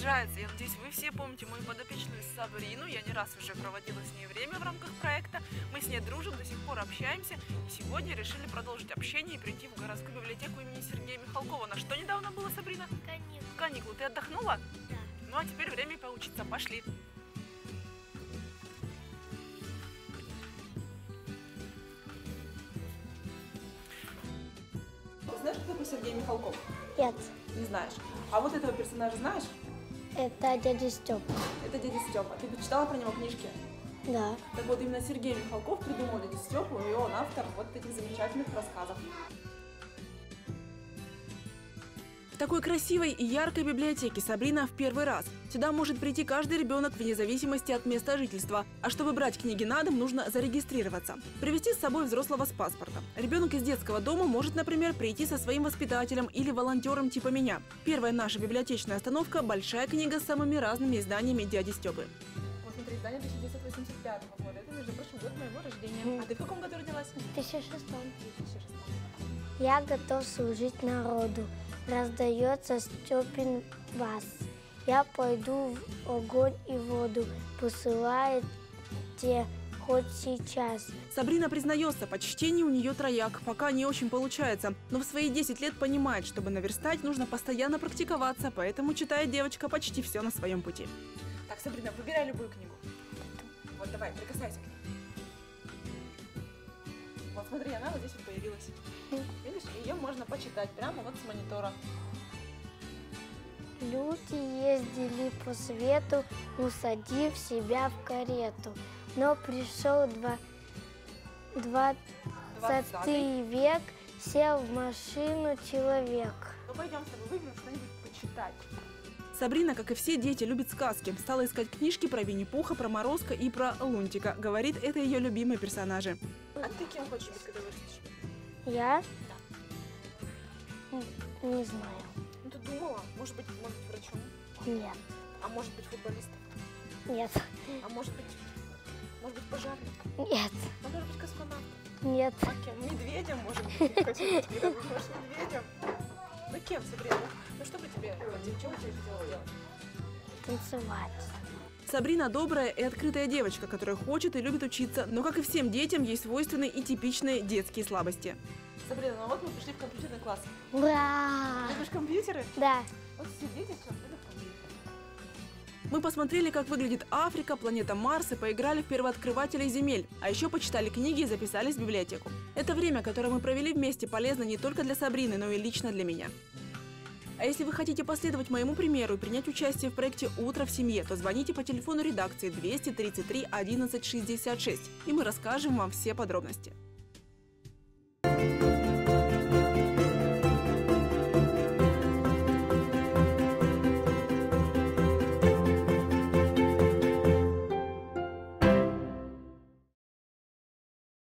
приближается. Я надеюсь, вы все помните мою подопечную Сабрину. Я не раз уже проводила с ней время в рамках проекта. Мы с ней дружим, до сих пор общаемся. И сегодня решили продолжить общение и прийти в городскую библиотеку имени Сергея Михалкова. На что недавно было, Сабрина? Каникулы. Каникулы. Ты отдохнула? Да. Ну а теперь время поучиться. Пошли. Знаешь, кто такой Сергей Михалков? Нет, Не знаешь. А вот этого персонажа знаешь? это дядя Степа. Это дядя Степа. Ты почитала про него книжки? Да. Так вот, именно Сергей Михалков придумал дядю Степу, и он автор вот этих замечательных рассказов. В такой красивой и яркой библиотеке Сабрина в первый раз. Сюда может прийти каждый ребенок вне зависимости от места жительства. А чтобы брать книги на дом, нужно зарегистрироваться. Привезти с собой взрослого с паспортом. Ребенок из детского дома может, например, прийти со своим воспитателем или волонтером типа меня. Первая наша библиотечная остановка – большая книга с самыми разными изданиями дяди Степы. Вот смотри, издание 1985 года. Это, между прочим, год моего рождения. А ты в каком году родилась? В 2006. Я готов служить народу. Раздается Степин бас. Я пойду в огонь и воду. Посылайте хоть сейчас. Сабрина признается, по чтению у нее трояк, пока не очень получается. Но в свои 10 лет понимает, чтобы наверстать, нужно постоянно практиковаться, поэтому читает девочка почти все на своем пути. Так, Сабрина, выбирай любую книгу. Вот, давай, прикасайся к ней. Вот, смотри, она вот здесь вот появилась. Видишь, ее можно почитать прямо вот с монитора. Люди ездили по свету, усадив себя в карету. Но пришел 20 век, сел в машину человек. Ну, пойдем с тобой выберем что-нибудь почитать. Сабрина, как и все дети, любит сказки. Стала искать книжки про Винни-Пуха, про Морозко и про Лунтика. Говорит, это ее любимые персонажи. А ты кем хочешь быть, когда вырастешь? Я? Не знаю. Ну, ты думала? Может быть, врачом? Нет. А может быть, футболистом? Нет. А может быть, пожарником? Нет. А может быть, космонавтом? Нет. А кем? Медведем, может быть, ты хочешь быть, когда будешь медведем? Ну, кем, Сабрина? Ну, что бы тебе, что бы тебе хотелось сделать? Танцевать. Сабрина добрая и открытая девочка, которая хочет и любит учиться, но, как и всем детям, ей свойственны и типичные детские слабости. Сабрина, ну вот мы пришли в компьютерный класс. Ура! Любишь компьютеры? Да. Вот все дети сейчас любят компьютеры. Мы посмотрели, как выглядит Африка, планета Марс и поиграли в первооткрывателей земель. А еще почитали книги и записались в библиотеку. Это время, которое мы провели вместе, полезно не только для Сабрины, но и лично для меня. А если вы хотите последовать моему примеру и принять участие в проекте «Утро в семье», то звоните по телефону редакции 233 11 66, и мы расскажем вам все подробности.